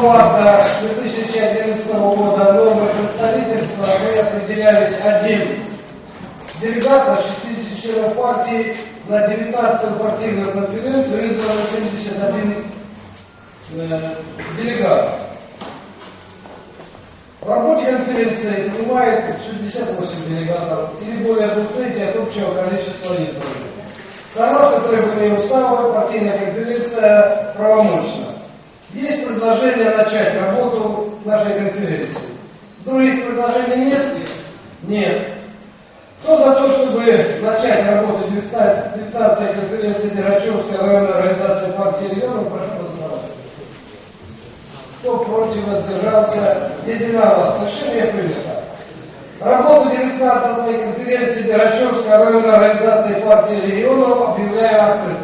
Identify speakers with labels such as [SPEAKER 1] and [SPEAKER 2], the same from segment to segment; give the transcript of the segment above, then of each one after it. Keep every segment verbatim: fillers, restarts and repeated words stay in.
[SPEAKER 1] марта две тысячи одиннадцатого года нормы представительства мы определялись один делегат от шестидесяти членов партии, на девятнадцатую партийную конференцию избрано семьдесят один э, делегат. В работе конференции принимает шестьдесят восемь делегатов, или более двух трети от общего количества избранных. Согласно требованию устава, партийная конференция правомочна. Есть предложение начать работу нашей конференции. Других предложений нет? Нет. Кто за то, чтобы начать работу девятнадцатой конференции Дергачевской районной организации партии регионов, прошу голосовать. Кто против, воздержался, единогласно. Решение принято. Работу девятнадцатой конференции Дергачевской районной организации партии регионов объявляю открытой.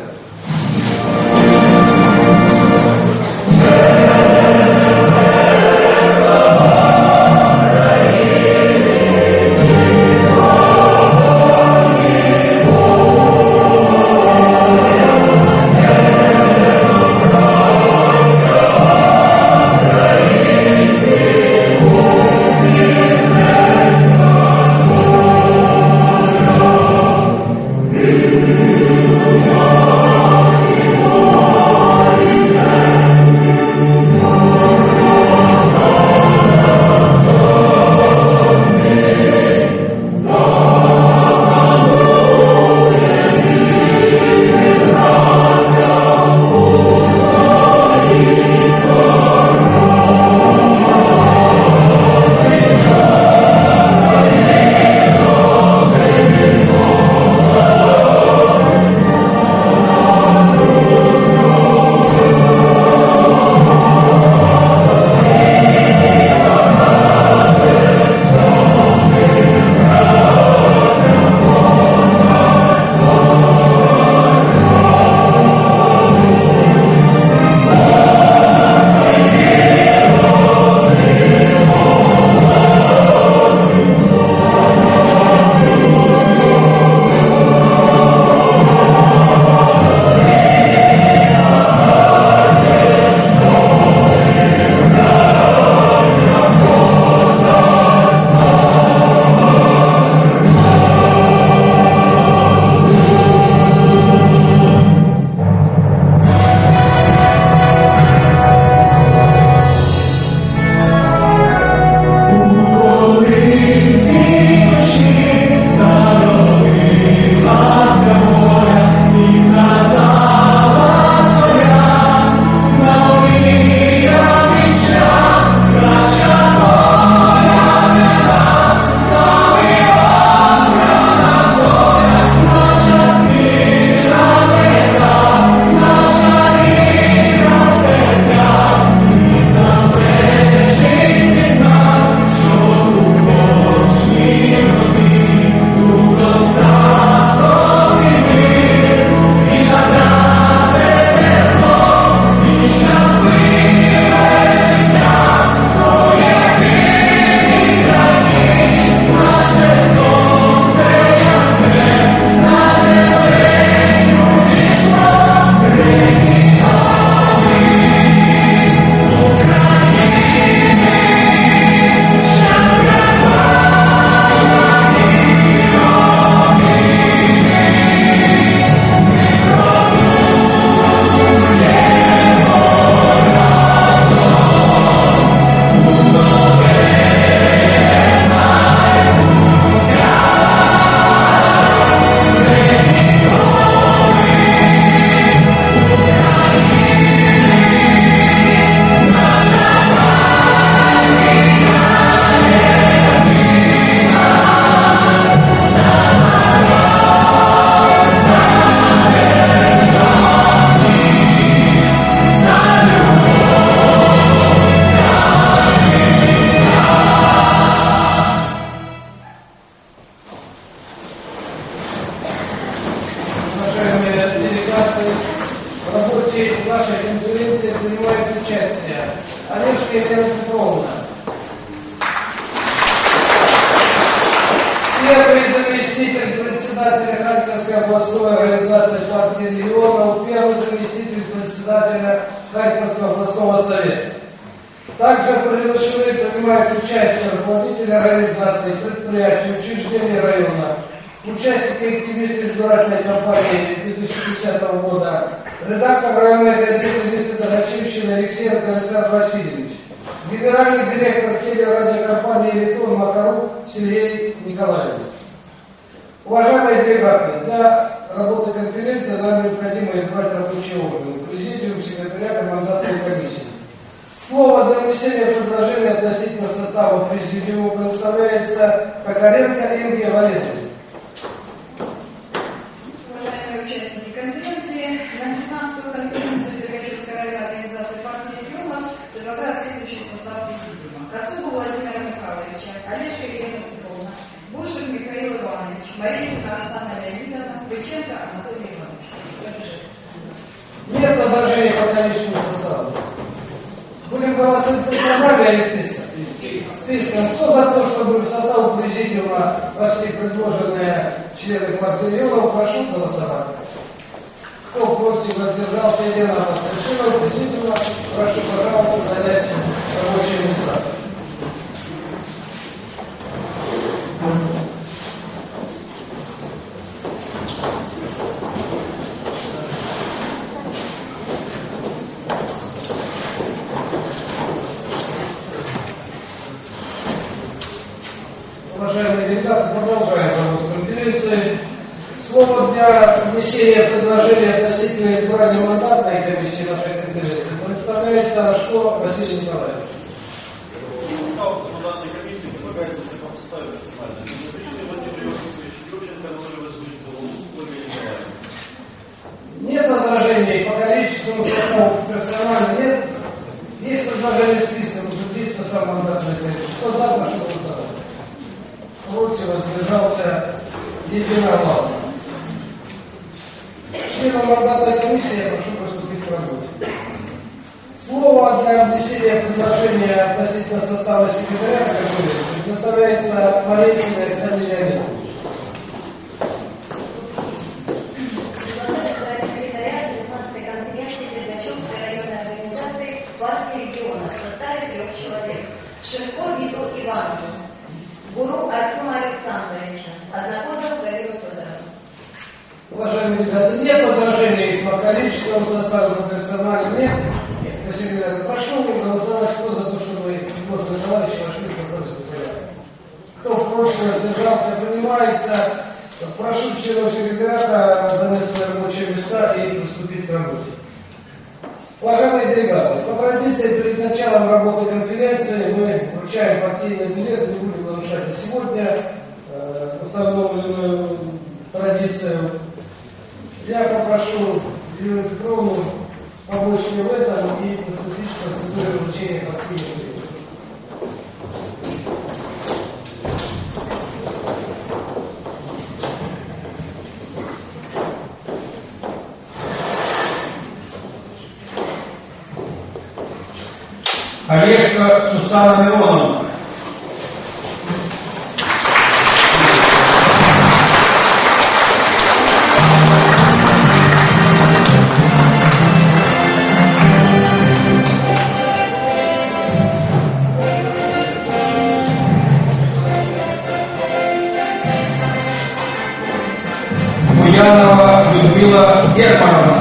[SPEAKER 2] Первый заместитель председателя Харьковской областной организации партии регионов, первый заместитель председателя Харьковского областного совета.
[SPEAKER 1] Также произошли принимают участие руководители организаций, предприятий, учреждений района, участники и активисты избирательной кампании две тысячи десятого года, редактор районной газеты «Место Дорогачевщины» Алексеенко Александр Васильевич, генеральный директор телерадиокомпании «Элитон» Макарук Сергей Николаевич. Уважаемые делегаты, для работы конференции нам необходимо избрать рабочий орган, президиум, секретариат и мансатную комиссию. Слово для внесения предложения относительно состава президиума предоставляется Токаренко Инге Валерьевне.
[SPEAKER 3] Уважаемые участники конференции, на девятнадцатую конференцию Дергачевской районной организации партии регионов предлагаю следующий состав президиума. Кацуба Владимира Михайловича, Олежка Елена Петровна, Бушев Михаил Иванович, Маринина Оксана Леонидовна, Быченко Анатолий Иванович.
[SPEAKER 1] Нет возражений по количеству состава. Будем голосовать персонально или списком? Списком. Кто за то, чтобы в состав президиума вошли предложенные члены партии регионов, прошу голосовать. Кто против, воздержался, единогласно. Членов президиума, прошу, пожалуйста, занять рабочие места. Уважаемые делегаты, продолжаем работу конференции. Слово для внесения предложения относительно избрания мандатной комиссии нашей конференции представляется Рожко Василий Николаевич.
[SPEAKER 4] Состав мандатной комиссии предлагается в таком составе персонально. Безупречный Владимир Иосифович, Юрченко Анатолий Васильевич, Ольга Николаевна.
[SPEAKER 1] Нет возражений по количеству составов персонально нет. Есть предложение списком утвердить состав мандатной комиссии. Кто за, прошу голосовать. Против, воздержался, единогласно. Членам мандатной комиссии я прошу приступить к работе. Слово для внесения предложения относительно состава секретаря конференции предоставляется Маринина Александре Леонидовичу.
[SPEAKER 5] Шевко Виту Иванович, Гуру Артема Александровича, Однокозов Владимир Федорович.
[SPEAKER 1] Уважаемые депутаты, нет возражений по количеству состава по персоналу нет. Прошу голосовать, кто за то, чтобы предложенные товарищи вошли в состав секретаря. Кто против, воздержался, принимается. Прошу членов секретариата занять свои рабочие места и приступить к работе. Уважаемые делегаты, по традиции перед началом работы конференции мы вручаем партийные билеты, не будем нарушать и сегодня э, установленную традицию. Я попрошу Елену Петровну помочь мне в этом и приступить к процедуре вручения партийных билетов.
[SPEAKER 6] Олежка Сусана Мироновна. Буянова Людмила Германовна.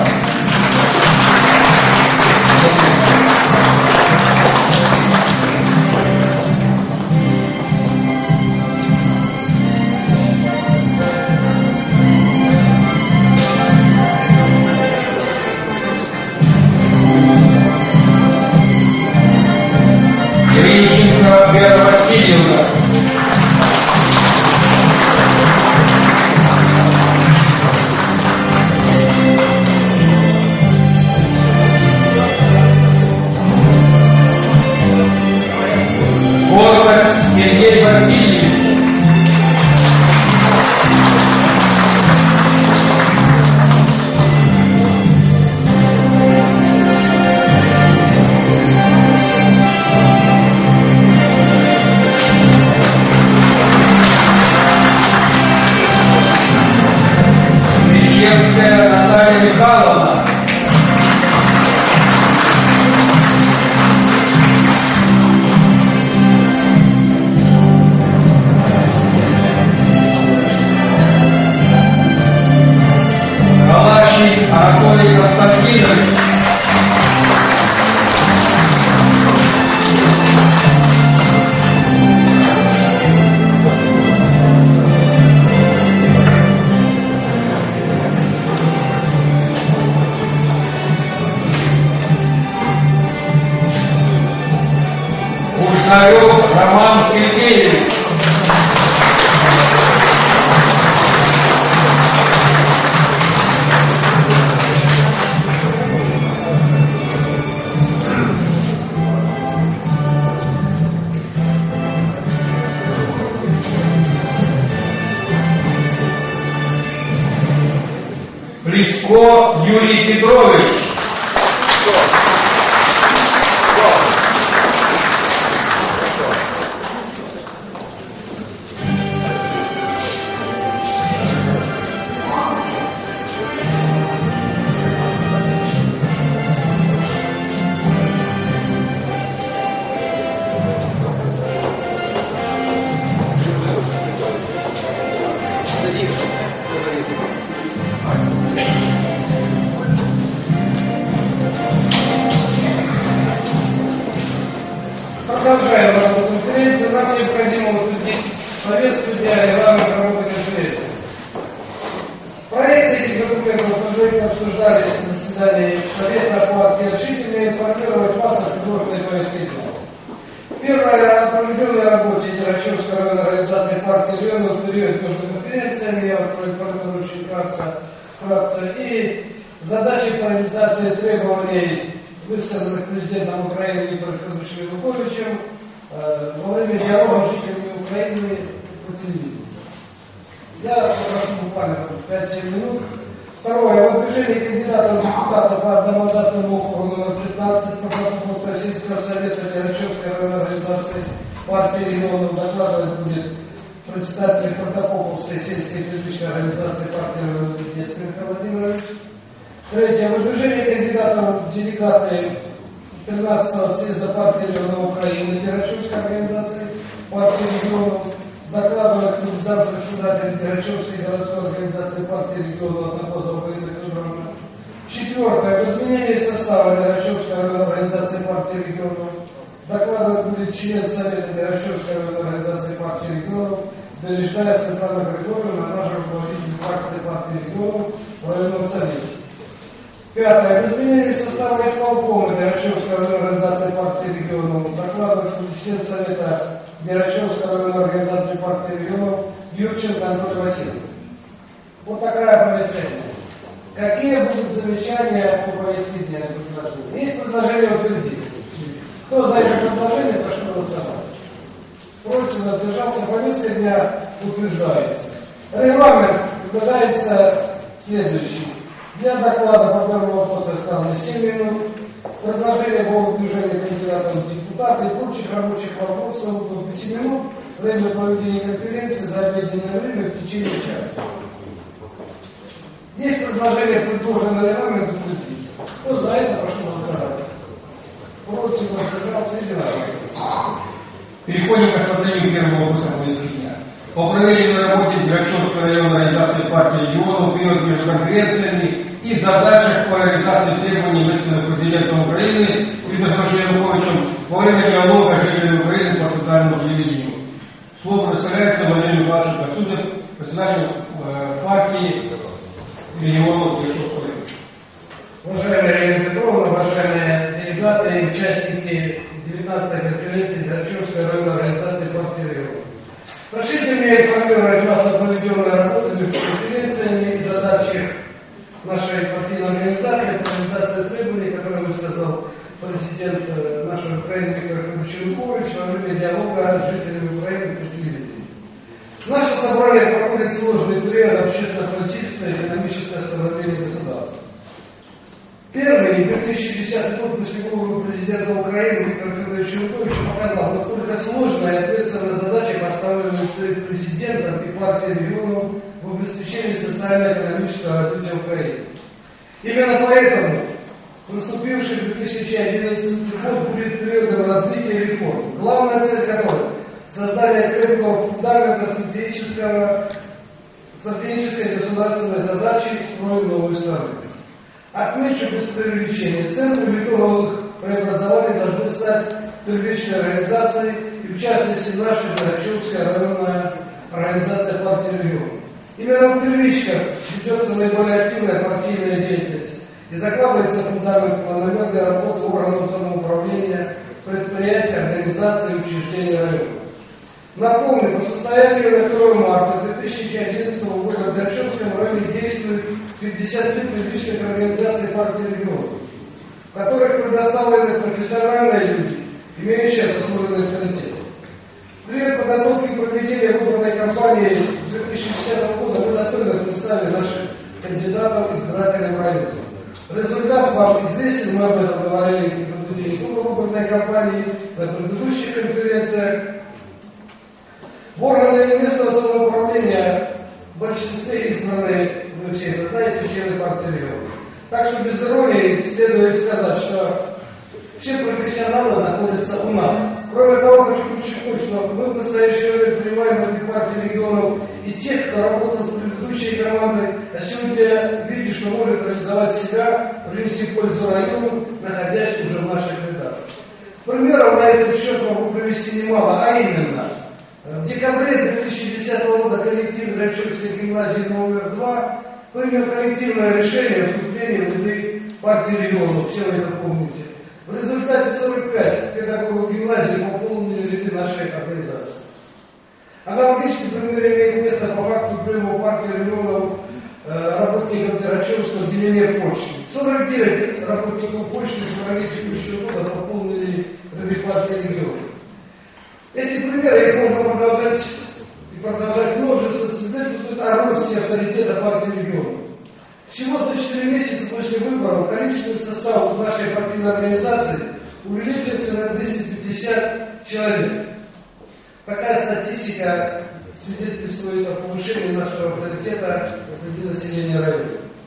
[SPEAKER 6] Вера Васильевна. Горбас Сергей Васильевич. Константинович. Кушнарев Роман Сергеевич. Плеско Юрий Петрович.
[SPEAKER 2] Продолжаем работу конференции. Нам необходимо утвердить повестку дня и регламент работы конференции. Проекты этих документов предварительно обсуждались на заседании Совета по активно информировать вас о предложенной повестке дня. Первое. О проведенной работе Дерачевской районной организации партии района в период между конференциями, я вас проинформирую очень вкратце, вкратце, и задачи по реализации требований, высказанных президентом Украины Виктором Федоровичем Януковичем э, во время диалога с жителями Украины по телевидению. Я попрошу буквально пять-семь минут. Второе. Выдвижение кандидатов в депутаты по одномандатному округу номер пятнадцать Прокопьевского сельского совета Дерачевской районной организации партии регионов докладывать будет председатель Протопоповской сельской публичной организации партии районов Детский Михаил Владимирович. Третье. Выдвижение кандидатов в делегаты тринадцатого съезда партии регионов Украины Дерачевской организации партии регионов докладывает зампредседатель Дерачевской городской организации партии регионов Запозова Галина Федоровна. Четвертое. В изменении состава Дерачевской районной организации партии регионов докладывать будет член Совета Дерачевской районной организации партии регионов Бережная Светлана Григорьевна, наша руководитель фракции партии регионов в районном совете. Пятое. В изменении состава исполкома Дерачевской районной организации партии регионов докладывает член Совета Дерачевской районной организации партии регионов Юрченко Анатолий Васильевич. Вот такая повестка дня. Какие будут замечания по повестке дня? Есть предложение утвердить. Кто за это предложение, прошу голосовать. Против, воздержался, повестка дня утверждается. Регламент предлагается следующий. Для доклада по первому вопросу оставлено семь минут. Предложение по выдвижению кандидатов в депутаты и прочих рабочих вопросов до пяти минут. Время проведения конференции за обеденное время в течение часа. Есть предложение, предложенное регламентом утвердить. Кто за это, прошу голосовать. Против, воздержался, единогласно.
[SPEAKER 6] Переходим к рассмотрению первого вопроса повестки дня. По проведенной работе Дерачевской районной организации партии регионов в период между конференциями и задачах по реализации требований, высказанных президентом Украины Виктором Януковичем во время диалога с жителями Украины по центральному телевидению. Слово представляется Владимиру Николаевичу Косуде, председателю э, партии регионов Дерачевской района.
[SPEAKER 2] Уважаемая Ирина Петровна, уважаемые делегаты и участники девятнадцатой конференции Дерачевской районной организации партии регионов. Прошлите меня информировать вас о проведенной работе между конференциями и задачах нашей партийной организации, реализации требований, которые высказал президент нашей Украины Виктор Федорович Янукович во время диалога с жителями Украины по телевидению. Наше собрание проходит сложный период общественно-политического и экономического становления государства. Первый, две тысячи десятый год после головы президента Украины Виктора Федоровича Януковича показал, насколько сложная и ответственная задача, поставленная перед президентом и партией регионов в обеспечении социально-экономического развития Украины. Именно поэтому наступивший две тысячи одиннадцатый год будет периодом развития реформ, главная цель которой – создание крепкого фундамента стратегического, стратегической государственной задачи строить новую страну. Отмечу без преувеличения, центром итоговых преобразований должны стать первичные организации, и в частности наша Горячевская районная организация партии регионов. Именно в первичках ведется наиболее активная партийная деятельность и закладывается фундамент планомерной работы органов самоуправления, предприятий, организаций и учреждений района. Напомню, по состоянию на первое марта две тысячи одиннадцатого года в Горячевском районе действует пятьдесят три первичных организаций партии регионов, в которых предоставлены профессиональные люди, имеющие заслуженный авторитет. При подготовке и проведении выборной кампании две тысячи десятого года мы достойно представили наших кандидатов избирателей в районе. Результат вам известен, мы об этом говорили при проведении выборной кампании, на предыдущих конференциях. В органы местного самоуправления в большинстве избранные, вы все это знаете, члены партии регионов. Так что без иронии следует сказать, что все профессионалы находятся у нас. Кроме того, хочу подчеркнуть, что мы в настоящее время принимаем в этой партии регионов и тех, кто работал с предыдущей командой, а сегодня видите, что может реализовать себя, принести пользу району, находясь уже в наших рядах. Примеров на этот счет могу привести немало, а именно, в декабре две тысячи десятого года коллектив Горячевской гимназии номер два принял коллективное решение о вступлении в ряды партии регионов, все вы это помните. В результате сорок пять педагогов гимназии пополнили ряды нашей организации. Аналогичный пример имеет место по факту приема партии регионов э, работников Горячевского отделения почты. сорок девять работников почты в феврале текущего года пополнили ряды партии регионов. Эти примеры, их можно продолжать и продолжать множество, свидетельствуют о росте авторитета партии регионов. Всего за четыре месяца после выборов количественный состав нашей партийной организации увеличился на двести пятьдесят человек. Такая статистика свидетельствует о повышении нашего авторитета среди населения района.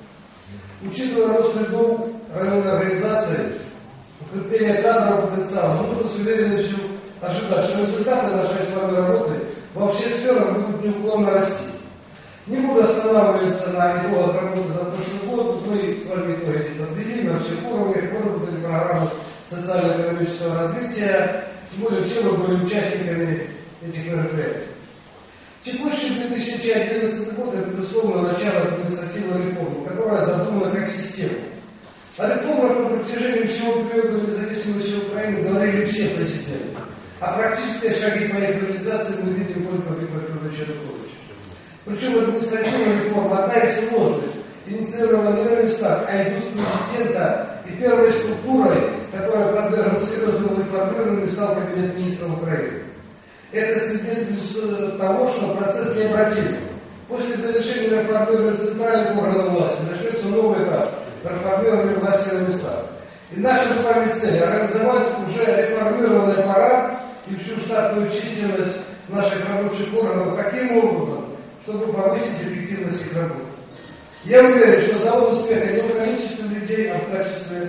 [SPEAKER 2] Учитывая рост рядов районной организации, укрепление кадрового потенциала, нужно с уверенностью ожидать, что результаты нашей с вами работы во всех сферах будут неуклонно расти. Не буду останавливаться на итогах работы за прошлый год. Мы с вами итоги подвели на всех уровнях, выработали программу социально-экономического развития. Тем более все мы были участниками этих мероприятий. Текущий две тысячи одиннадцатый год это, безусловно, начало административной реформы, которая задумана как система. О реформах на протяжении всего периода независимости Украины говорили все президенты. А практические шаги по их реализации мы видим только в Виктора Федоровича Януковича. Причем административная реформа одна из сложных, инициирована не на местах, а из уст президента, и первой структурой, которая подвергла серьезному реформированию, стал Кабинет министров Украины. Это свидетельствует того, что процесс необратим. После завершения реформирования центральных органов власти начнется новый этап реформирования власти на местах. И наша с вами цель организовать уже реформированный аппарат и всю штатную численность наших рабочих органов таким образом, чтобы повысить эффективность их работы. Я уверен, что залог успеха не в количестве людей, а в качестве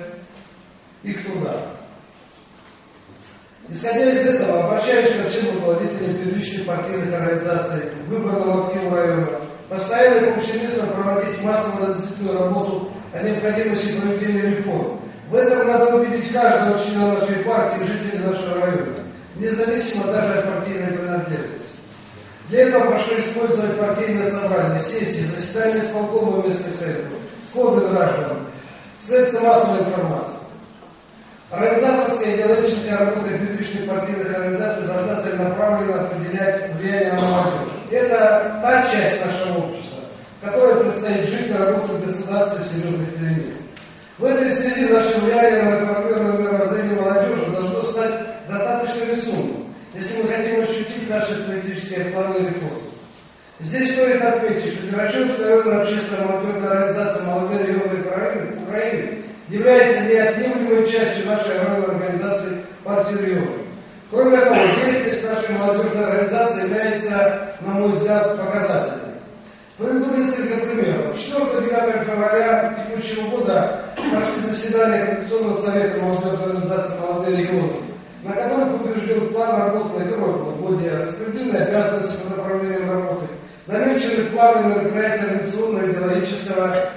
[SPEAKER 2] их труда. Исходя из этого, обращаюсь ко всем руководителям первичных партийных организаций, выбранного актива района, постоянно и повсеместно проводить массовую разъяснительную работу о необходимости проведения реформ. В этом надо убедить каждого члена нашей партии и жителей нашего района, независимо даже от партийной принадлежности. Для этого прошу использовать партийное собрание, сессии, заседания исполкома местных советов, сходы граждан, средства массовой информации. Организаторская и идеологическая работа первичных партийных организаций должна целенаправленно определять влияние на молодежь. Это та часть нашего общества, которой предстоит жить и работать в государстве серьезных перемен. В этой связи наше влияние на реформированное мировоззрение молодежи должно стать достаточно весомым, если мы хотим ощутить наши стратегические планы и реформы. Здесь стоит отметить, что Горячевская районная общественная молодежная организация «Молодые регионы Украины» является неотъемлемой частью нашей районной организации партии регионов. Кроме того, деятельность нашей молодежной организации является, на мой взгляд, показательной. Приведу несколько примеров. четвёртого-девятого февраля текущего года прошли заседания Координационного совета молодежной организации «Молодые регионы», на котором утвержден план работы на первое полугодие, распределены обязанности по направлениям работы, намечены планы мероприятия организационно-идеологического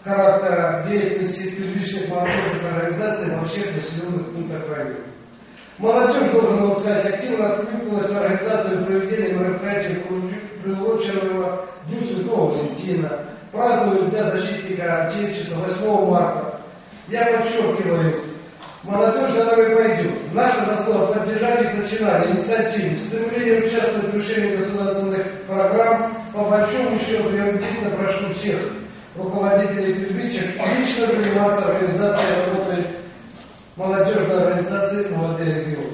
[SPEAKER 2] характера деятельности первичных молодежных организаций во всех населенных пунктах района. Молодежь, должен был сказать, активно откликнулась на организацию проведения мероприятий, приуроченного Дню Святого Валентина, празднуют Дня защитника Отечества восьмого марта. Я подчеркиваю, молодежь за нами пойдет. Наша заслуга поддержать их начинания, инициативы, стремление участвовать в решении государственных программ, по большому счету я убедительно прошу всех руководителей привычек лично заниматься организацией работы молодежной организации «Молодые регионы».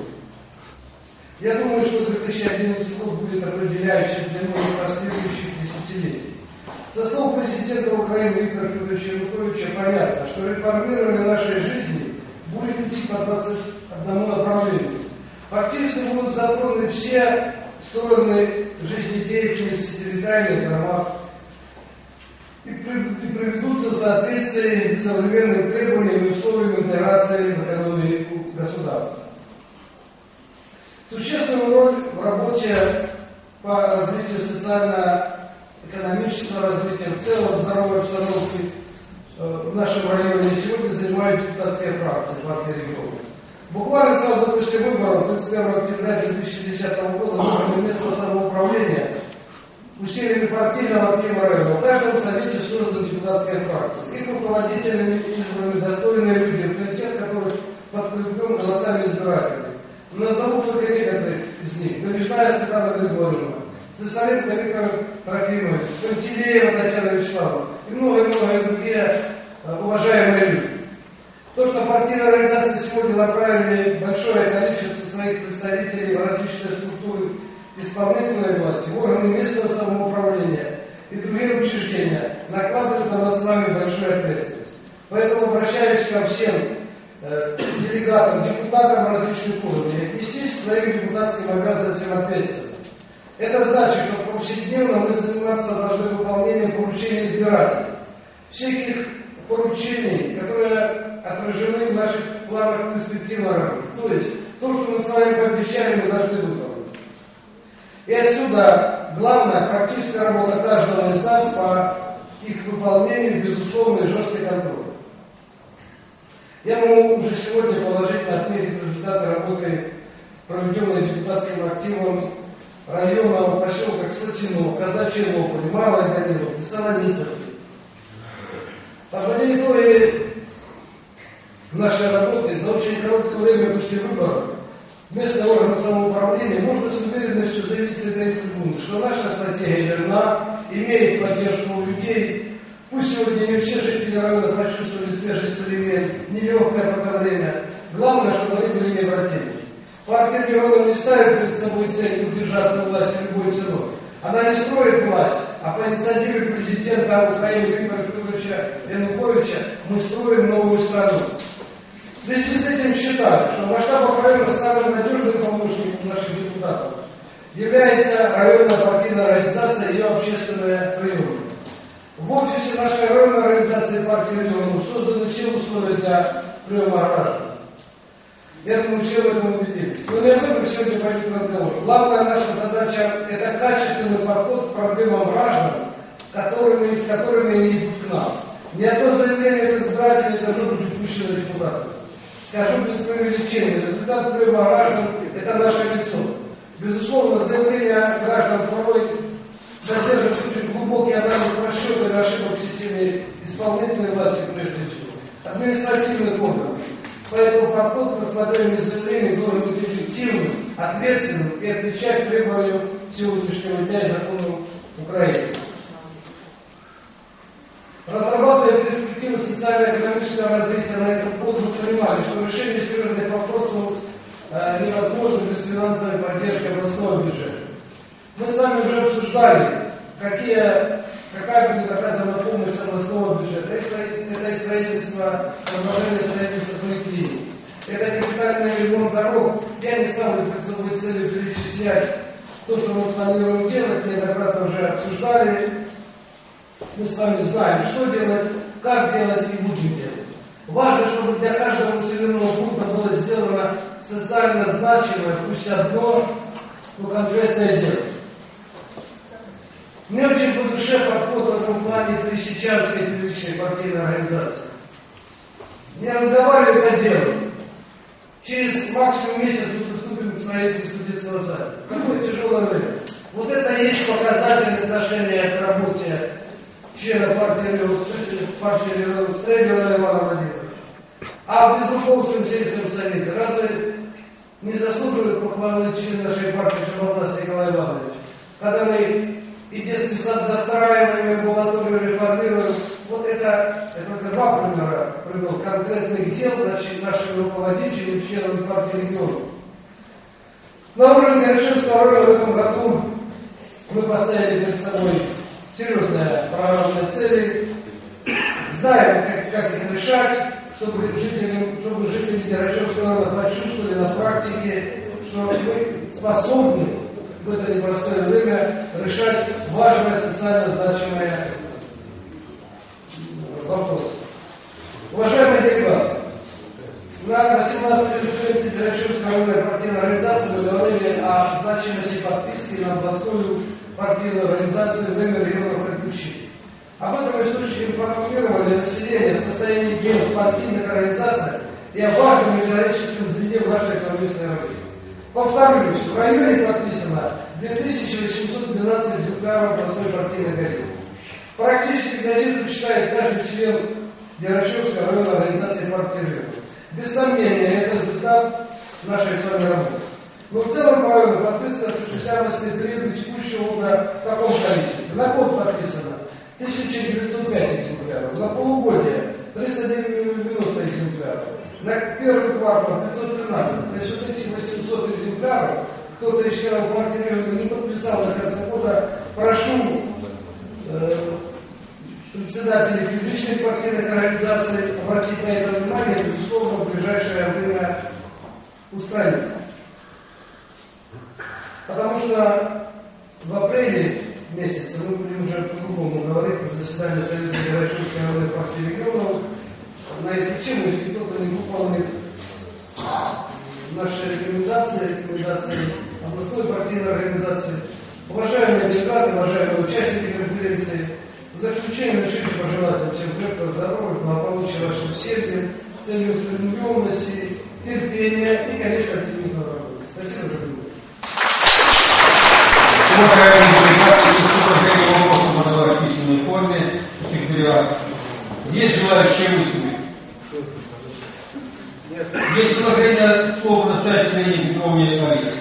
[SPEAKER 2] Я думаю, что две тысячи одиннадцатый год будет определяющим для многих последующих десятилетий. Со слов президента Украины Виктора Федоровича Януковича понятно, что реформирование нашей жизни будет идти по двадцать одному направлению. Фактически будут затронуты все стороны жизнедеятельности территориальных громад и приведутся в соответствии с современными требованиями и условиями интеграции в экономику государства. Существенную роль в работе по развитию социально-экономического развития, в целом здоровой обстановки в нашем районе сегодня занимают депутатские фракции партии регионов. Буквально сразу после выборов тридцать первого октября две тысячи десятого года выборы местного самоуправления усилиями партийного актива района в каждом совете созданы депутатские фракции. Их руководителями избраны достойные люди, авторитет которых подкреплен голосами избирателей. Назову только некоторых из них. Бережная Светлана Григорьевна, Слесаренко Виктор Трофимович, Пантелеева Татьяна Вячеславовна и многие-многие другие уважаемые люди. То, что партийные организации сегодня направили большое количество своих представителей в различные структуры исполнительной власти, в органы местного самоуправления и другие учреждения, накладывают на нас с вами большую ответственность. Поэтому обращаюсь ко всем э, делегатам, депутатам различных уровней, отнестись к своим депутатским обязанностям ответственно. Это значит, что повседневно мы заниматься должны выполнением поручений избирателей. Всяких поручений, которые отражены в наших планах перспективной работы. То есть, то, что мы с вами пообещали, мы должны выполнить. И отсюда главная практическая работа каждого из нас по их выполнению, безусловно, и жесткий контроль. Я могу уже сегодня положительно отметить результаты работы, проведенной депутатским активом района в поселках Слатино, Казачьей Лопань, Малой Даниловки, Солоницевки. Подводя итоги нашей работы за очень короткое время после выборов, местный орган самоуправления можно с уверенностью заявить с этой трибуны, что наша стратегия верна, имеет поддержку у людей. Пусть сегодня не все жители района почувствовали свежесть перемен, нелегкое пока время. Главное, чтобы они были необратимы. Партия регионов не ставит перед собой цель удержаться в власти любой ценой. Она не строит власть, а по инициативе президента Украины Виктора Федоровича Януковича мы строим новую страну. В связи с этим считаю, что в масштабах района самым надежным помощником наших депутатов является районная партийная организация и ее общественная приемная. В офисе нашей районной организации партии регионов созданы все условия для приема граждан. Я думаю, все в этом убедились. Но не об этом сегодня пойдет разговор. Главная наша задача – это качественный подход к проблемам граждан, которыми, с которыми они идут к нам. Ни одно заявление от избирателей должно быть упущено депутатами. Скажу без преувеличения, результат приема граждан – это наше лицо. Безусловно, заявления граждан порой содержат очень глубокий анализ расчета и ошибок в системе исполнительной власти, прежде всего, административных органов. Поэтому подход к рассмотрению заявлений должен быть эффективным, ответственным и отвечать требованиям сегодняшнего дня и законам Украины. Разрабатывая перспективы социально-экономического развития на этот год, мы понимали, что решение серьезных вопросов э, невозможно без финансовой поддержки областного бюджета. Мы с вами уже обсуждали, какие, какая будет оказана помощь с областного бюджета. Это строительство, продолжение строительства поликлиник. Это капитальный ремонт дорог. Я не ставлю перед собой целью перечислять то, что мы планируем делать, неоднократно уже обсуждали. Мы с вами знаем, что делать, как делать и будем делать. Важно, чтобы для каждого населенного пункта было сделано социально значимое, пусть одно, но конкретное дело. Мне очень по душе подход в этом плане Пресечанской первичной партийной организации. Не разговаривают, а делают. Через максимум месяц мы приступим к строительству детского сада. Какое тяжелое время. Вот это и есть показатель отношения к работе члена партии партии Стрельгова Ивана Владимировича. А в Безуповском сельском совете разве не заслуживает похвалы член нашей партии Шабалдас Николай Иванович? Когда мы и детский сад достраиваем, и амбулаторию реформируем, вот это, это два примера привел конкретных дел нашими руководителями, членами партии регионов. На уровне Горячевского района в этом году мы поставили перед собой серьезные программные цели, знаем, как, как их решать, чтобы жители, чтобы жители Горячевского района почувствовали на практике, что мы способны в это непростое время решать важные социально значимые вопросы. Уважаемые делегаты, на восемнадцатой конференции Горячевской районной партийной организации мы говорили о значимости подписки на областную партийную организацию номер регионов Предключить. Об этом источники информировали население о состоянии дел в партийных организациях и о важном методическом звене в нашей совместной работе. Повторюсь, в районе подписано две тысячи восемьсот двенадцать экземпляров областной партийной газеты. Практически газету читает каждый член Горячевской районной организации партии регионов. Без сомнения, это результат нашей с вами работы. Но в целом по району подписано осуществляемости периода текущего года в таком количестве. На год подписано тысяча девятьсот пять экземпляров, на полугодие триста девяносто экземпляров, на первый квартал пятьсот тринадцать. То есть вот эти восемьсот экземпляров, кто-то из членов партии регионов не подписал до конца года, прошу э, председателей публичных партийных организаций обратить на это внимание, безусловно, в ближайшее время устранить. Потому что в апреле месяце мы будем уже по-другому говорить на заседании Совета Горячевской районной партии регионов на эту тему, если кто-то не выполнит наши рекомендации, рекомендации областной партийной организации. Уважаемые делегаты, уважаемые участники конференции, в заключение решите пожелать вам всем крепкого здоровья, благополучия вашим семьям, целеустремленности, терпения и, конечно, оптимизма в работе. Спасибо за внимание.
[SPEAKER 6] Уважаемые делегаты, с вопросом надо в письменной форме секретаря. Есть желающие выступить? Есть предложение слова настоятельной Елене Петровне Орешко.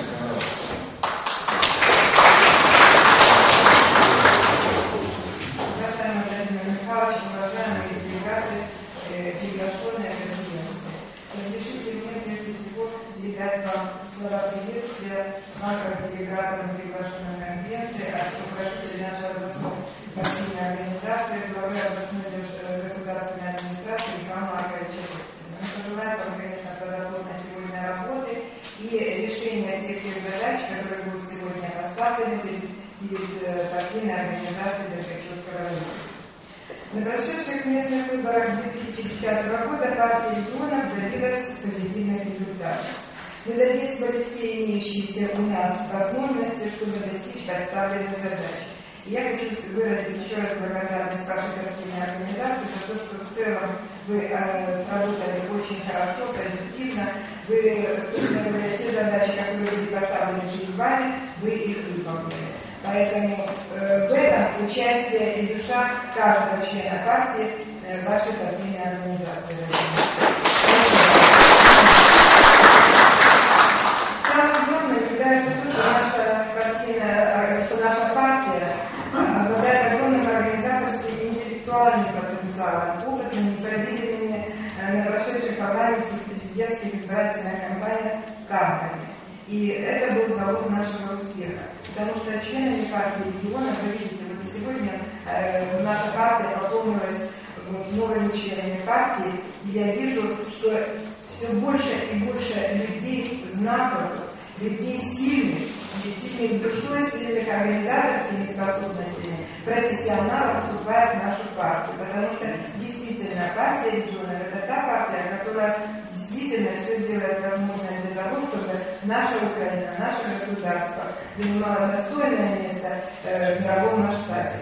[SPEAKER 7] Уважаемый Владимир Михайлович, уважаемые делегаты, приглашенные конференции. Разрешите мне прежде всего передать вам слова приветствия вам, как делегатам приглашенной конференции, от руководителя нашей областной партийной организации, главы областной государственной администрации Михаила Марковича. Мы пожелаем вам, конечно, плодотворной сегодня работы и решения всех тех задач, которые будут сегодня поставлены перед, перед партийной организацией Горячевского района. На прошедших местных выборах две тысячи десятого года партия регионов добилась позитивных результатов. Мы задействовали все имеющиеся у нас возможности, чтобы достичь поставленных задач. И я хочу выразить еще раз благодарность вашей партийной организации за то, что в целом вы э, сработали очень хорошо, позитивно. Вы, собственно говоря, те задачи, которые были поставлены перед вами, вы их выполнили. Поэтому э, в этом участие и душа каждого члена партии э, вашей партийной организации. Самым главным является то, что наша партийная, что наша партия обладает огромным организаторским и интеллектуальным потенциалом, опытными, проверенными на прошедших парламентских президентских избирательных кампаниях кадрами. И это был залог нашего успеха. Потому что членами партии региона, вы видите, вот и сегодня э, наша партия пополнилась новыми членами партии, и я вижу, что все больше и больше людей знаковых, людей сильных, сильных душой, сильных организаторскими способностями, профессионалов вступает в нашу партию. Потому что действительно партия региона — это та партия, которая действительно все делает возможное для того, чтобы наша Украина, наше государство занимало достойное место э, в мировом масштабе.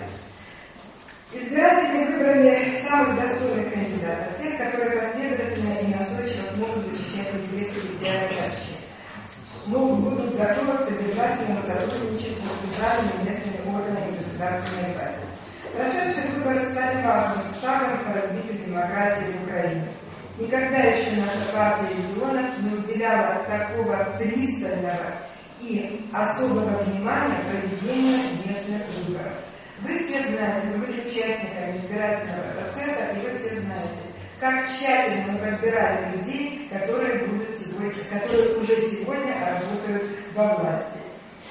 [SPEAKER 7] Избиратели выбрали самых достойных кандидатов, тех, которые последовательно и настойчиво смогут защищать интересы региональной общины, могут будут готовы к содержательному сотрудничеству с центральными и местными органами государственной власти. Прошедшие выборы стали важным шагом по развитию демократии в Украине. Никогда еще наша партия регионов не уделяла такого пристального и особого внимания проведению местных выборов. Вы все знаете, вы были участниками избирательного процесса, и вы все знаете, как тщательно мы подбирали людей, которые, будут сегодня, которые уже сегодня работают во власти.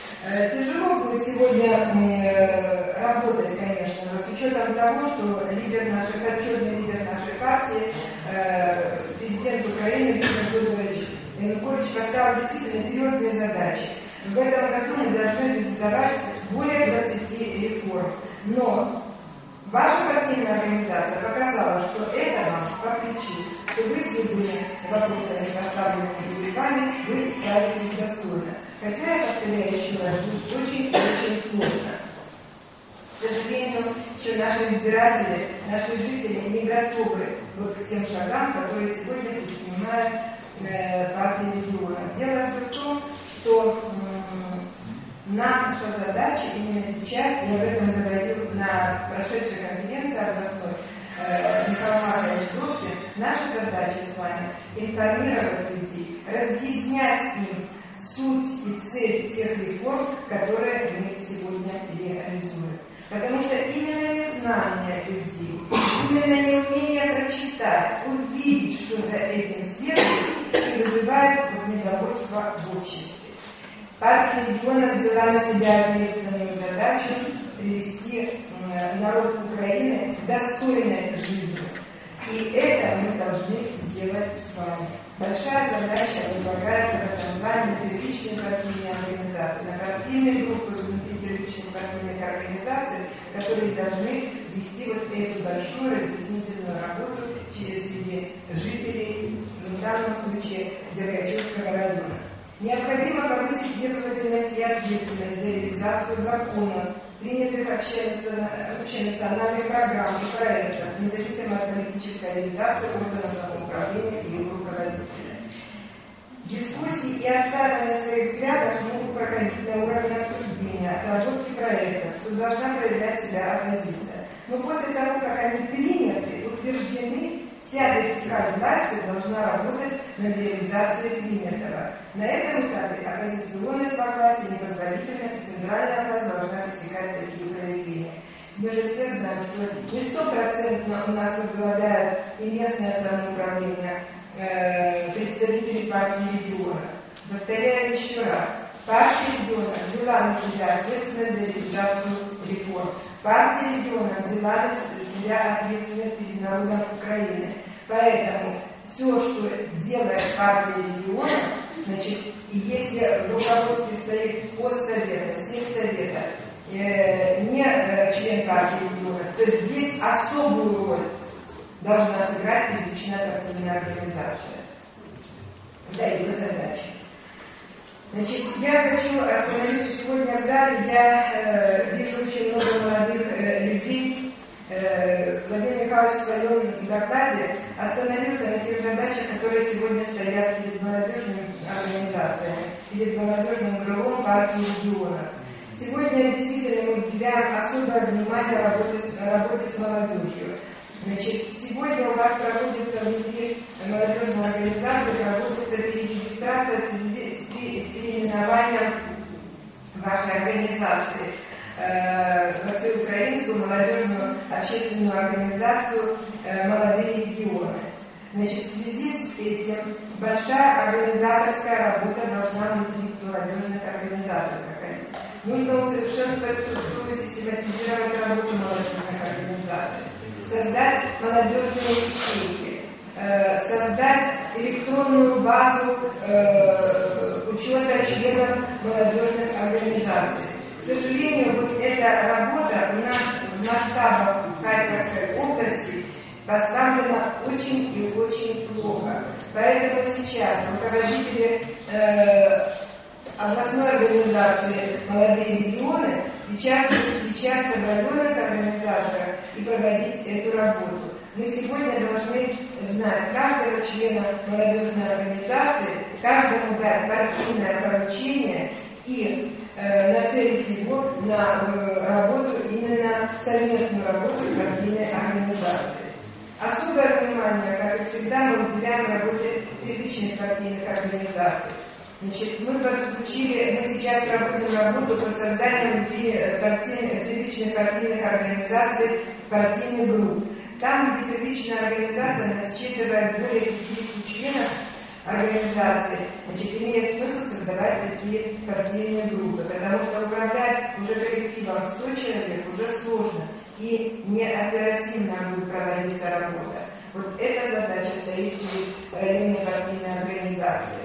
[SPEAKER 7] Тяжело будет сегодня работать, конечно, но с учетом того, что лидер нашей, отчетный лидер нашей партии, президент Украины Виктор Федорович Янукович поставил действительно серьезные задачи. В этом году мы должны реализовать более двадцати реформ. Но ваша партийная организация показала, что это вам по плечу, что вы с любыми вопросами, поставленными перед вами, вы справитесь достойно. Хотя, я повторяю еще раз, будет очень-очень сложно. К сожалению, еще наши избиратели, наши жители не готовы вот к тем шагам, которые сегодня предпринимает э, партия региона. Дело в том, что э, наша задача именно сейчас, я об этом говорю на прошедшей конференции областной, э, Михаил Маркович Добкин, наша задача с вами информировать людей, разъяснять им суть и цель тех реформ, которые мы сегодня реализуем. Потому что именно незнание людей, именно неумение прочитать, увидеть, что за этим следует, и вызывает недовольство в обществе. Партия региона взяла на себя ответственную задачу привести народ Украины к достойной жизни. И это мы должны сделать с вами. Большая задача возлагается в этом плане на первичные партийные организации, на партийные группы внутри первичных партийных организаций, которые должны вести вот эту большую разъяснительную работу среди жителей, в данном случае, Дергачевского района. Необходимо повысить требовательность и ответственность за реализацию законов, принятых общенациональных программ и проектов, независимо от политической ориентации органов самоуправления и их руководителя. Дискуссии и отстаивание своих взглядов могут проходить на уровне обсуждения, отработки проектов, что должна проявлять себя оппозиция. Но после того, как они приняты, утверждены, вся вертикаль власти должна работать над реализацией принятого. На этом этапе оппозиционность во власти непозволительна, и центральная власть должна пресекать такие проявления. Мы же все знаем, что не стопроцентно у нас возглавляют и местное самоуправление, э, представители партии региона. Повторяю еще раз. Партия региона взяла на себя ответственность за реализацию реформ. Партия региона взяла на себя ответственность перед народом Украины. Поэтому все, что делает партия региона, значит, и если в руководстве стоит постсовета, сельсовета, э, не э, член партии региона, то здесь особую роль должна сыграть первичная партийная организация. Да, его задача. Значит, я хочу остановиться сегодня в зале. Я э, вижу очень много молодых э, людей. Э, Владимир Михайлович в своем докладе остановился на тех задачах, которые сегодня стоят перед молодежными организациями, перед молодежным крылом партии региона. Сегодня действительно мы уделяем особое внимание работе с, работе с молодежью. Значит, сегодня у вас проводится внутри молодежной организации, проводится перерегистрация в связи с переименованием вашей организации э, во всеукраинскую молодежную общественную организацию э, «Молодые регионы». Значит, в связи с этим большая организаторская работа должна внутри молодежных организаций проходить. Нужно усовершенствовать структуру, систематизировать работу молодежных организаций, создать молодежные ячейки, э, создать электронную базу э, учета членов молодежных организаций. К сожалению, вот эта работа у нас в масштабах Харьковской области поставлена очень и очень плохо. Поэтому сейчас руководители э, областной организации «Молодые регионы» сейчас встречаться в районных организациях и проводить эту работу. Мы сегодня должны знать каждого члена молодежной организации, каждому дать партийное поручение и э, нацелить его на э, работу, именно совместную работу с партийной организацией. Особое внимание, как и всегда, мы уделяем работе первичных партийных организаций. Значит, мы получили, мы сейчас проводим работу по созданию партийных, первичных партийных организаций, партийных групп. Там, где первичная организация насчитывает более пятидесяти членов организации, значит, имеет смысл создавать такие партийные группы, потому что управлять уже коллективом сто человек уже сложно и не оперативно будет проводиться работа. Вот эта задача стоит перед районной партийной организацией.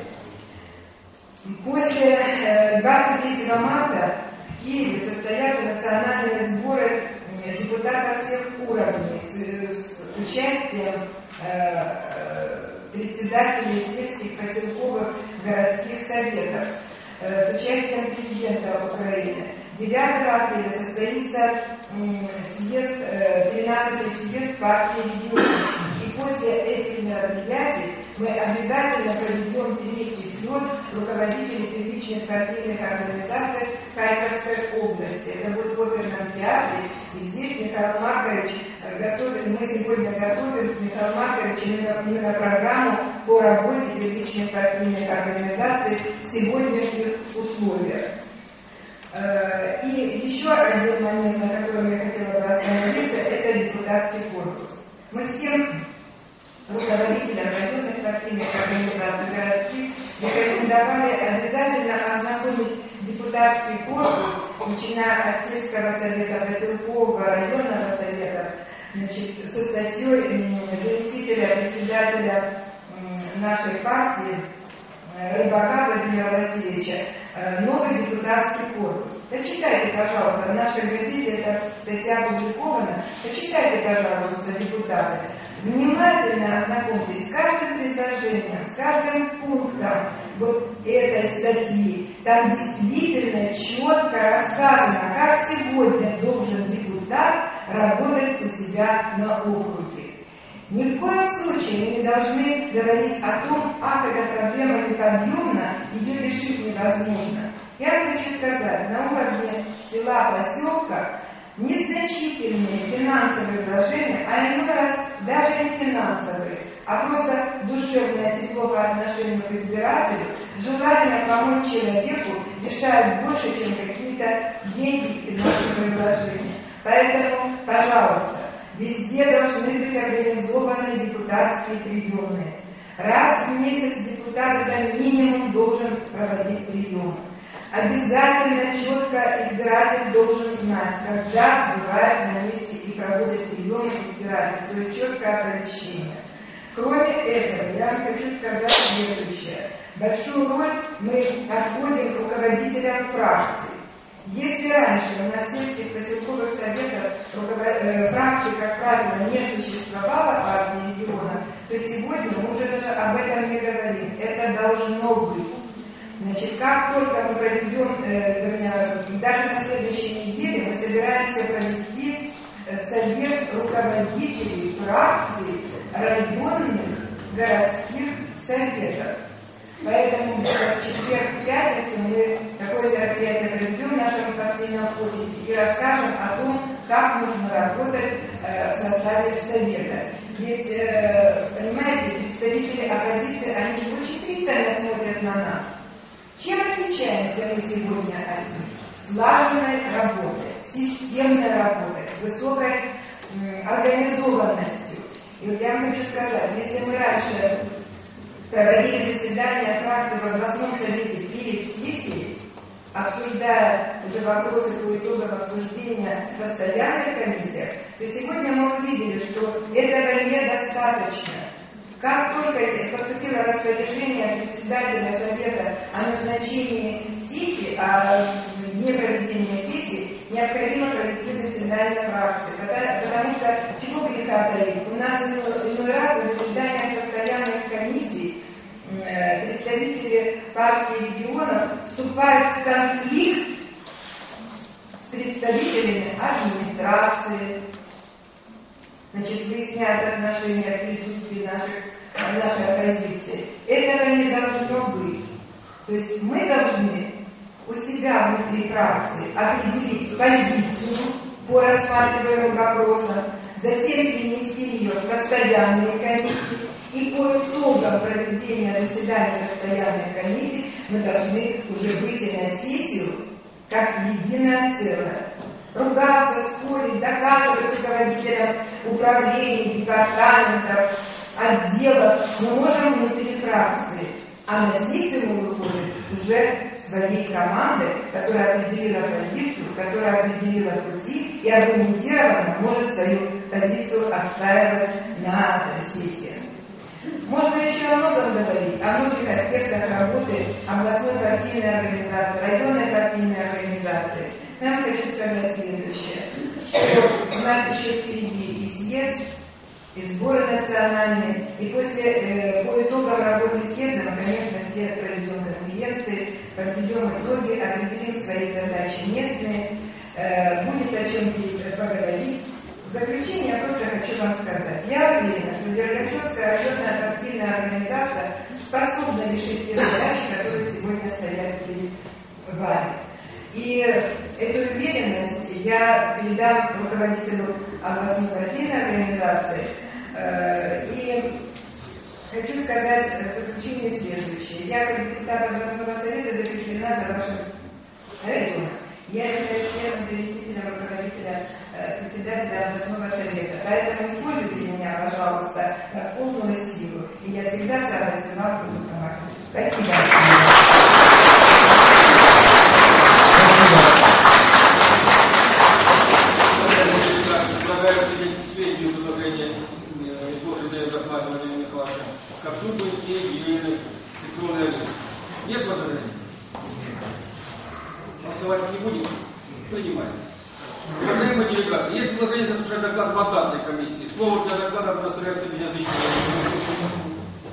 [SPEAKER 7] После двадцать третьего марта в Киеве состоятся национальные сборы депутатов всех уровней с, с участием э, председателей сельских, поселковых, городских советов, э, с участием президента Украины. девятого апреля состоится э, съезд, э, тринадцатый съезд партии регионов. И после этих мероприятий мы обязательно проведем третий слет руководителей первичных партийных организаций Харьковской области. Это будет в оперном театре. И здесь Михаил Маркович готовит, мы сегодня готовим с Михаилом Марковичем именно программу по работе первичных партийных организаций в сегодняшних условиях. И еще один момент, на котором я хотела бы остановиться, это депутатский корпус. Мы всем руководителям районных партийных организаций городских рекомендовали обязательно ознакомить депутатский корпус, начиная от сельского совета, поселкового, районного совета, значит, со статьей заместителя председателя нашей партии Рыбака Владимира Васильевича «Новый депутатский корпус». Почитайте, пожалуйста, в нашей газете эта статья опубликована. Почитайте, пожалуйста, депутаты. Внимательно ознакомьтесь с каждым предложением, с каждым пунктом вот этой статьи. Там действительно четко рассказано, как сегодня должен депутат работать у себя на округе. Ни в коем случае мы не должны говорить о том, ах, эта проблема неподъемна, ее решить невозможно. Я хочу сказать, на уровне села, поселка незначительные финансовые вложения, а иной раз даже не финансовые, а просто душевное тепло по отношению к избирателю, желание помочь человеку решает больше, чем какие-то деньги и финансовые вложения. Поэтому, пожалуйста, везде должны быть организованы депутатские приемы. Раз в месяц депутат это минимум должен проводить прием. Обязательно четко избиратель должен знать, когда бывает на месте и проводит приемы избиратель, то есть четкое оповещение. Кроме этого, я вам хочу сказать следующее. Большую роль мы отводим руководителям фракций. Если раньше у нас в сельских поселковых советах э, фракции, как правило, не существовало партии региона, то сегодня мы уже даже об этом не говорим. Это должно быть. Значит, как только мы проведем, э, вернее, даже на следующей неделе мы собираемся провести совет руководителей фракций районных городских советов. Поэтому в четверг, в пятницу мы такое мероприятие проведем в нашем партийном офисе и расскажем о том, как нужно работать э, в составе совета. Ведь, э, понимаете, представители оппозиции, они же очень пристально смотрят на нас. Чем отличаемся мы сегодня от них? Слаженной работой, системной работой, высокой м, организованностью. И вот я вам хочу сказать, если мы раньше проводили заседания фракции в областном совете перед сессией, обсуждая уже вопросы по итогам обсуждения в постоянных комиссиях, то сегодня мы увидели, что этого недостаточно. Как только поступило распоряжение председателя совета о назначении сессии, о дне проведения сессии, необходимо провести заседание фракции. Потому, потому что, чего греха таить, у нас иной, иной раз на заседаниях постоянных комиссий представители партии регионов вступает в конфликт с представителями администрации, значит, выясняют отношения в присутствии наших, нашей оппозиции. Этого не должно быть. То есть мы должны у себя внутри фракции определить позицию по рассматриваемым вопросам, затем перенести ее в постоянные комиссии, и по итогам проведения заседания постоянной комиссии мы должны уже выйти на сессию как единое целое. Ругаться, спорить, доказывать руководителям управлений, департаментов, отделов мы можем внутри фракции, а на сессию мы выходим уже своей командой, которая определила позицию, которая определила пути и аргументированно может свою позицию отстаивать на сессии. Можно еще о многом говорить, о многих аспектах работы областной партийной организации, районной партийной организации. Но я хочу сказать следующее, что у нас еще впереди и съезд, и сборы национальные, и после, э, по итогам работы съезда мы, конечно, все проведем конференции, подведем итоги, определим свои задачи местные, э, будет о чем поговорить. В заключение я просто хочу вам сказать. Я уверена, что Дергачевская районная партийная организация способна решить те задачи, которые сегодня стоят перед вами. И эту уверенность я передам руководителю областной партийной организации. И хочу сказать в заключение следующее. Я, как депутат областного совета, закреплена за вашим районом. Я являюсь первым заместителем руководителя, председателя областного совета. Поэтому используйте меня, пожалуйста, на полную силу. И я всегда с радостью вам буду помогать. Спасибо.
[SPEAKER 6] Предлагаю принять к сведению предложение изложенное докладом Владимира Николаевича Капсулы и Елены Светловны. Нет возражений? Голосовать не будем? Принимается. Уважаемые делегаты, есть предложение заслушать доклад мандатной комиссии. Слово для доклада предоставляется Безязычному.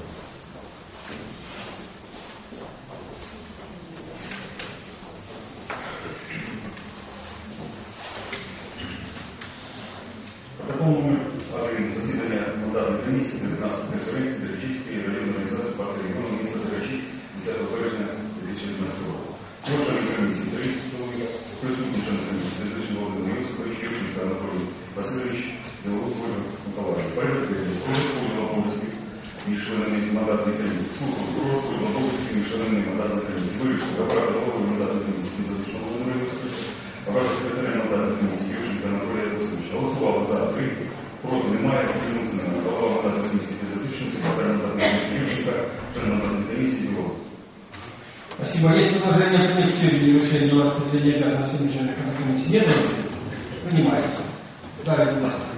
[SPEAKER 8] Протокол номер заседания мандатной комиссии девятнадцатой конференции Дергачевской районной организации партии региона места Дергачи десятого березня две тысячи девятнадцатого года. Члены комиссии тридцать человек, присутствующие члены комиссии Безязычный Владимир Иосифович, Юрченко Анатолий Васильевич, Белорус Ольга Николаевна. Порядок проработал области и членами мандатной комиссии. Слухал проработал области и членами мандатной комиссии. Вырішив аппарат головы мандатной комиссии Безязычного Владимира Иосифовича, аппарат секретаря мандатной комиссии Юрченко Анатолия Васильевича. Голосували за три, проти немає, утримався немає. Голова мандатної комісії Безязычного, секретарь мандатної комісії Юрченко, член мандатної комісії Білорус.
[SPEAKER 6] Спасибо. Есть предложение принять к сведению решения распределения обязанностей членов комиссии? Нет? Принимается. Далее, будь ласка.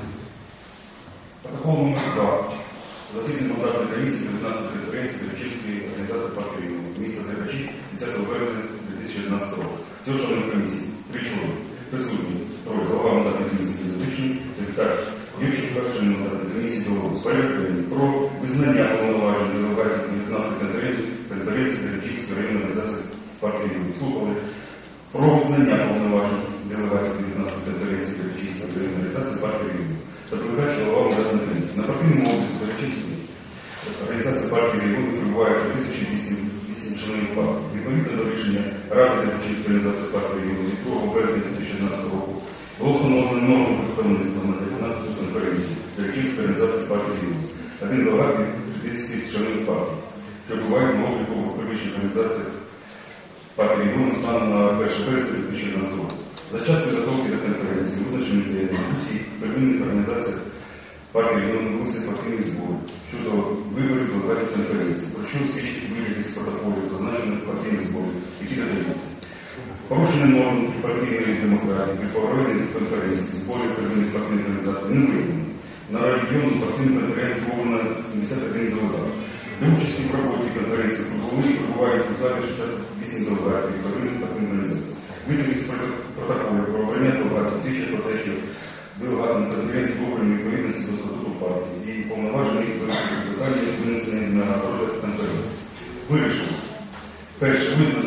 [SPEAKER 8] Протокол номер два. Засідання мандатної комісії дев'ятнадцятої конференції Дергачевської організації партії регіону міста Дергачі десятого березня две тысячи девятнадцатого року. Всього членів комісії три чоловіки. Присутні троє. Голова мандатної комісії Безязычний, секретар Юрченко, член мандатної комісії Білорус. Порядок про визнання повноважень делегатів дев'ятнадцятої конференції Дергачівської районної організації партії регіону. Слухали про визнання повноважень делегатів дев'ятнадцятої конференції Дергачівської районної організації партії регіону. Доповідач голова мандатної комісії. На партійному обліку Дергачівської організації партії регіону перебуває тисяча вісім членів партії. Відповідно до рішення Ради Дергачівської організації партії регіону від другого березня две тысячи девятнадцатого року було встановлено норму представництва на дев'ятнадцятій конференції Дергачівської організації партії регіону. Один делегат від тридцяти членів партії, що перебувають на обліку в публічних організаціях партії регіону станом на перше березня две тысячи дев'ятнадцатого року. За час підготовки до конференції визначені дискусії в первинних організаціях партії регіону велися партійні збори щодо виборів делегатів конференції, про що свідчить вигляді з протоколів зазначених партійних зборів, які додаються. Порушення норм партійної демократії при проведенні конференції зборів первинних партійних організацій не виявлено. На регіону партійну конференцію зроблено сімдесят один делегат. Для участі в роботі конференції прибули і прибувають у залі шістдесят вісім делегатів первинних партійних організацій. Витяги з протоколів про обрання делегатів свідчать про те, що делегатам конференції обрані відповідності до статуту партії і повноважені питання винесені на розгляд конференції. Вирішили. Перше, визнати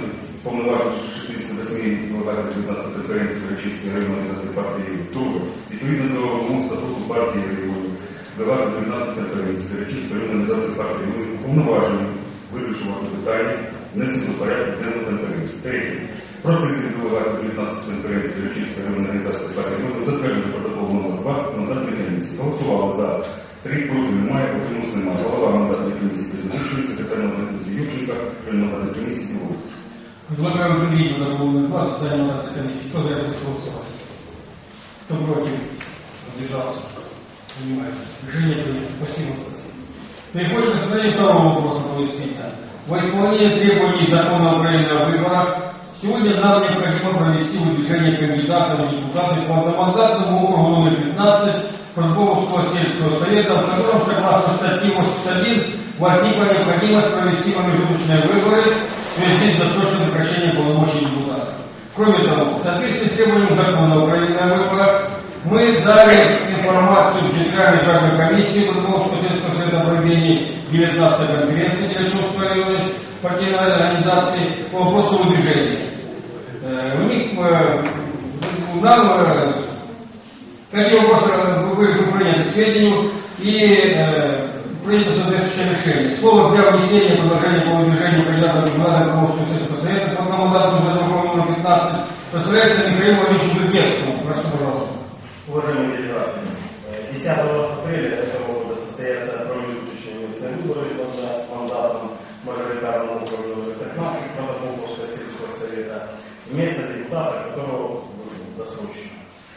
[SPEAKER 8] повноважень шістдесят вісім делегатів дев'ятнадцятої конференції Речівської районної організації партії Друга, відповідно до вимог статуту партії регіонів, делегатів дев'ятнадцятої конференції Речівської районної організації партії регіонів уповноважені вирішувати питання, внесені до порядку денного конференції. Третє. Просити делегатів дев'ятнадцятої конференції Речівської районної організації партії регіонів затвердити протокол номер два мандатної комісії. Голосували за. Три проти немає, утримався немає. Голова мандатної комісії призначується, секретар мандатної комісії Юрченка, член мандатної комісії Білов.
[SPEAKER 6] Предлагаю утвердить протокол номер два создания мандатной комиссии. Кто за это голосовать? Кто против? Воздержался? Понимается. Решение принято. Спасибо, Стас. Переходим к рассмотрению второго вопроса повестника. Во исполнение требований закона Украины о выборах сегодня нам необходимо провести выдвижение кандидатов в депутаты по одномандатному округу номер пятнадцать Прудковского сельского совета, в котором, согласно статье восемьдесят один, возникла необходимость провести промежуточные выборы в связи с досрочным прекращением полномочий депутата. Кроме того, в соответствии с требованием закона Украины о выборах, мы дали информацию в Федеральной избирательной комиссии Прудковского сельского совета о проведении девятнадцатой конференции Дерачевской районной партийной организации по вопросу выдвижения. У них, нам, какие вопросы были приняты к сведению и э, принято соответствующее решение. Слово для внесения предложения по выдвижению кандидата в депутаты Прудковского сельского совета по одномандатному округу номер пятнадцать представляется Михаилу Владимировичу Дубецкому. Прошу, пожалуйста.
[SPEAKER 9] Уважаемые делегаты, десятого апреля этого года состоятся промежуточные местные выборы за мандатом мажоритарного округа номер пятнадцать Прудковского сельского совета, место депутата, которого досрочно.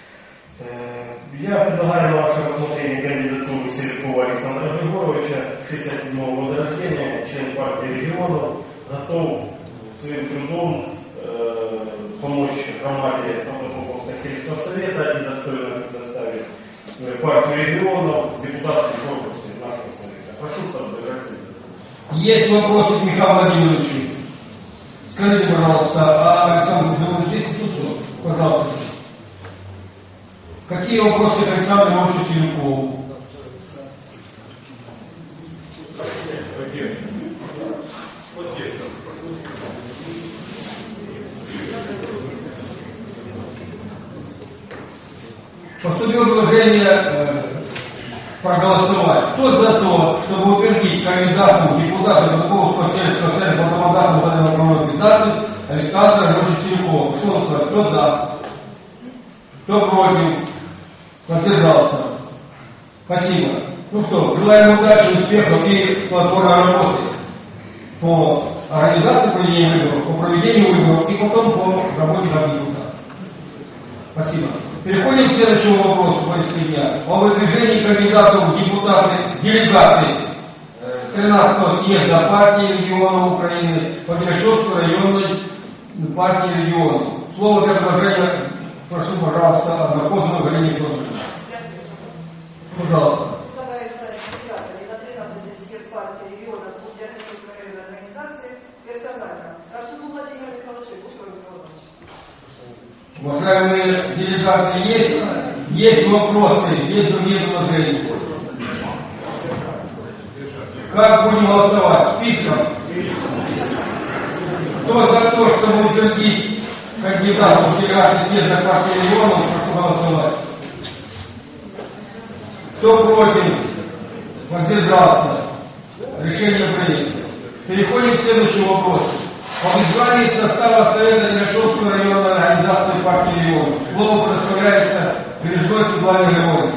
[SPEAKER 9] Я предлагаю на ваше рассмотрение кандидатуру Селькова Александра Григоровича, шестьдесят седьмого года рождения, член партии регионов, готов своим трудом э, помочь громаде Прудковского сельского совета и достойно предоставить партию регионов депутатский корпус нашего совета. Прошу поддержать кандидатуру.
[SPEAKER 6] Есть вопросы к Михаилу Владимировичу. Скажите, пожалуйста, а Александр Григорьевич есть тут? Пожалуйста. Какие вопросы к Александру Ивановичу Селюкову? Поступило предложение э, проголосовать. Кто за то, чтобы утвердить кандидату в депутаты Прудковского сельского совета по одномандатному округу пятнадцать Александра Ивановича Селюкова? Что голосовать? Кто за? Кто против? Воздержался. Спасибо. Ну что, желаем удачи, успехов и плодотворной работы по организации проведения выборов, по проведению выборов и потом по работе депутата. Спасибо. Переходим к следующему вопросу повестки дня. О выдвижении кандидатов в депутаты, делегаты тринадцатого съезда партии регионов Украины по Дерачевской районной партии регионов. Слово для предложения, прошу, пожалуйста, Однокозову Галине Федоровне. Пожалуйста. Уважаемые делегаты, есть, есть вопросы, есть другие предложения. Как будем голосовать? Списком? Кто за то, чтобы утвердить кандидатов в делегаты съезда партии регионов, прошу голосовать. Кто против? Воздержался. Решение принято. Переходим к следующему вопросу. Об избрании состава Совета Дерачевской районной организации партии регионов. Слово предоставляется Бережной Светлане Григорьевне.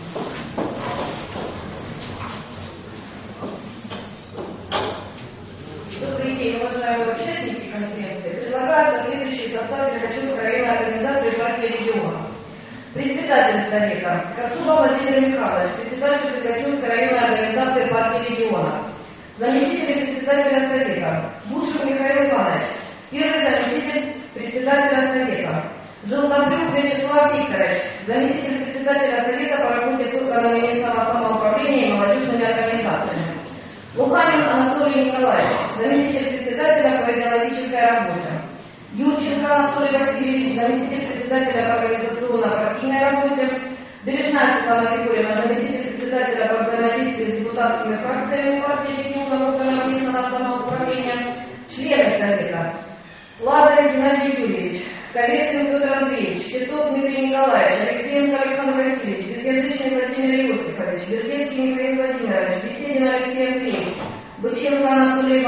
[SPEAKER 5] Добрый день, уважаемые участники конференции. Предлагается следующий состав Дерачевской районной организации партии регионов. Председатель Совета Кацуба Владимир Михайлович, председатель Дерачевской районной организации партии регионов. Заместитель председателя Совета Бушев Михаил Иванович, первый заместитель председателя Совета. Желтобрюк Вячеслав Викторович, заместитель председателя Совета по работе с органами местного самоуправления и молодежными организациями. Луханин Анатолий Николаевич, заместитель председателя по идеологической работе. Юрченко Анатолий Васильевич, заместитель председателя по организационно-партийной работе. Бережная Светлана Григорьевна, заместитель председателя по взаимодействию с депутатскими фракциями партии регионов местного самоуправления. Члены Совета: Лазарев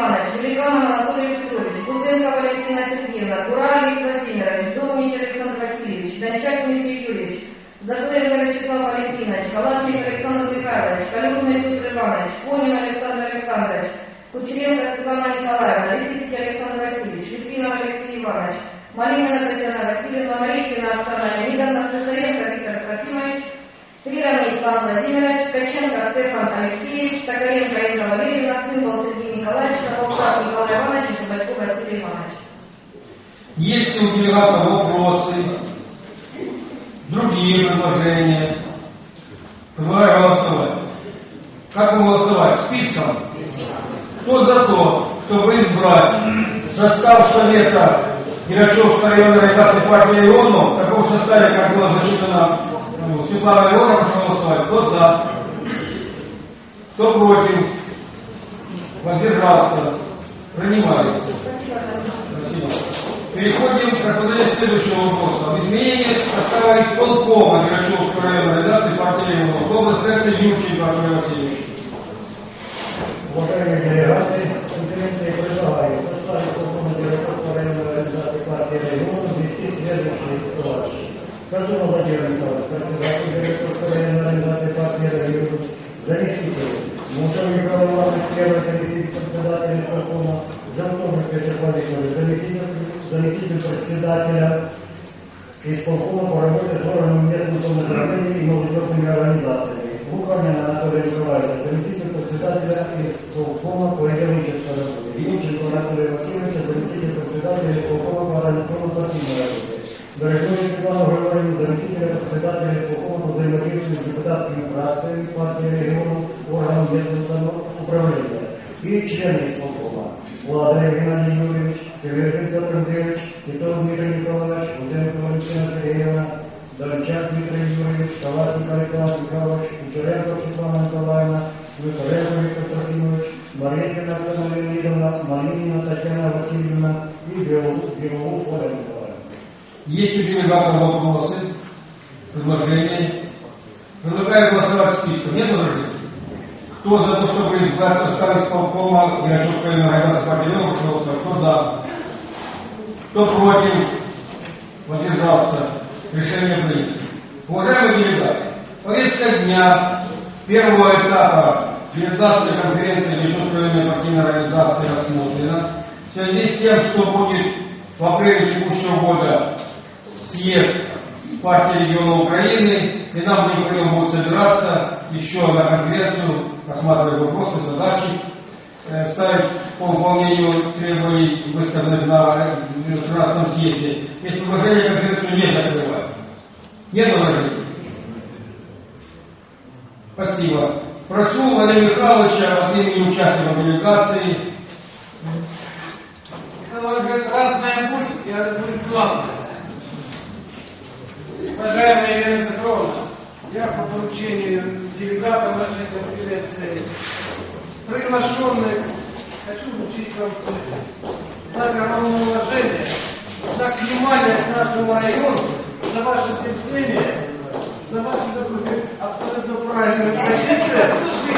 [SPEAKER 5] Иванович, Великанов Анатолий Петрович, Бутенко Валентина Сергеевна, Гура Олег Владимирович, Домнич Александр Васильевич, Дончак Дмитрий Юрьевич, Закуренко Вячеслав Валентинович, Калашник Александр Михайлович, Калюжный Петр Иванович, Конин Александр Александрович, Кучеренко Светлана Николаевна, Лисицкий Александр Васильевич, Литвинов Алексей Иванович, Малинина Татьяна Васильевна, Марейкина Оксана Леонидовна, Цесаренко Виктор Трофимович, Трированный Иван Владимирович, Ткаченко Стефан Алексеевич, Токаренко Инна Валерьевна, Цымбал Сергей Николаевич, Шаповков Николай Иванович и Шабатьков Василий Иванович.
[SPEAKER 6] Есть ли у делегатов вопросы, другие предложения? Предлагаю голосовать. Как мы голосовать? Списком. Кто за то, чтобы избрать состав Совета Герачевской районной организации партии регионов в таком составе, как было зачитано ну, Светлана Ионова, прошу голосовать. Кто за? Кто против? Воздержался? Принимается. Спасибо. Переходим к рассмотрению следующего вопроса. Об изменении состава исполкома Герачевской районной организации партии регионов. Область редакции Юрченко Анатолий Васильевич.
[SPEAKER 2] Уважаемые делегаты, конференция предлагает в составе исполкома Герачевской районной организации партии регионов ввести следующие товарищи. Картуна Владимир Николаевич, председатель Герачевской районной организации партии регионов, заместитель Мушев Николай Иванович, первый заместитель председателя исполкома, Желтовник Вячеслав Викторович, заместитель, заместитель председателя исполкома по работе с органами местного самоуправления и молодежными организациями. Луканин Анатолий Николаевич, заместитель председателя исполкома по экономической работе. Юрченко Анатолий Васильевич, заместитель председателя исполкома по организационно-партийной работе. Дорогой Светлана Григорьевна, заместителя председателя исполкома по взаимодействию с депутатскими фракциями партии регионов, органов местного самоуправления. И члены исполкома. Лазарев Геннадий Юрьевич, Северин Петр Андреевич, Титов Дмитрий Николаевич, Бутенко Валентина Сергеевна, Дончак Дмитрий Юрьевич, Калашник Александр Михайлович, Кучеренко Светлана Николаевна, Михаленко Виктор Трофимович, Марейкина Оксана Леонидовна, Малинина Татьяна Васильевна и Белоус Оля Николаевна.
[SPEAKER 6] Есть у делегатов вопросы, предложения? Предлагаю голосовать списком. Нет возражений? Кто за то, чтобы избрать состав исполкома Герачевской районной организации партии регионов, прошу голосовать. Кто за? Кто против? Воздержался? Решение принято. Уважаемые делегаты, повестка дня первого этапа девятнадцатой конференции Герачевской районной партийной организации рассмотрена. В связи с тем, что будет в апреле текущего года съезд партии регионов Украины, и нам необходимо будет собираться еще на конференцию, рассматривать вопросы, задачи, э, ставить по выполнению требований, высказанных на тринадцатом съезде. Есть предложение конференцию не закрывать. Нет возражений? Спасибо. Прошу Владимира Михайловича от имени участников делегации.
[SPEAKER 1] Михаил говорит, разное будет, я говорю, главное. Уважаемая Елена Петровна, я по поручению делегата нашей конференции, приглашенных, хочу вручить вам цветы. Знак огромного уважения, знак внимания к нашему району, за ваше терпение, за вашу такую абсолютно правильную позицию.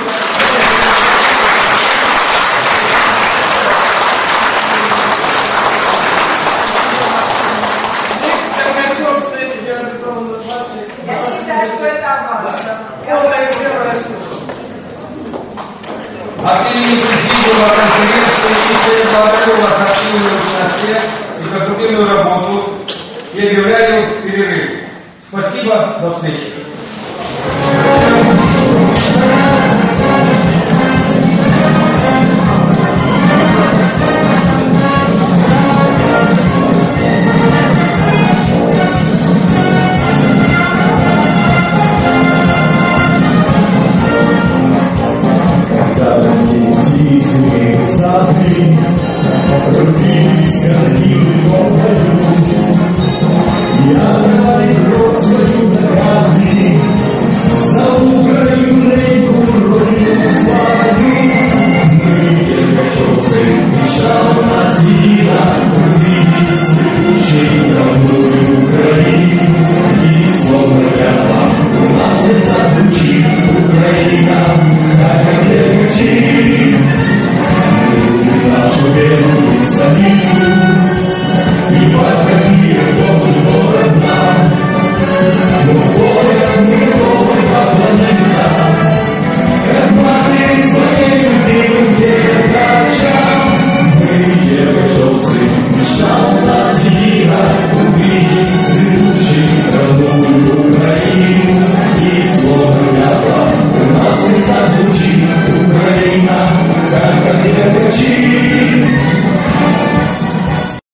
[SPEAKER 7] Я считаю, что это аванс.
[SPEAKER 6] От имени президиума конференции и благодарю вас за активную участие и конструктивную работу и объявляю перерыв. Спасибо, до встречи.
[SPEAKER 10] Украина, как уверен,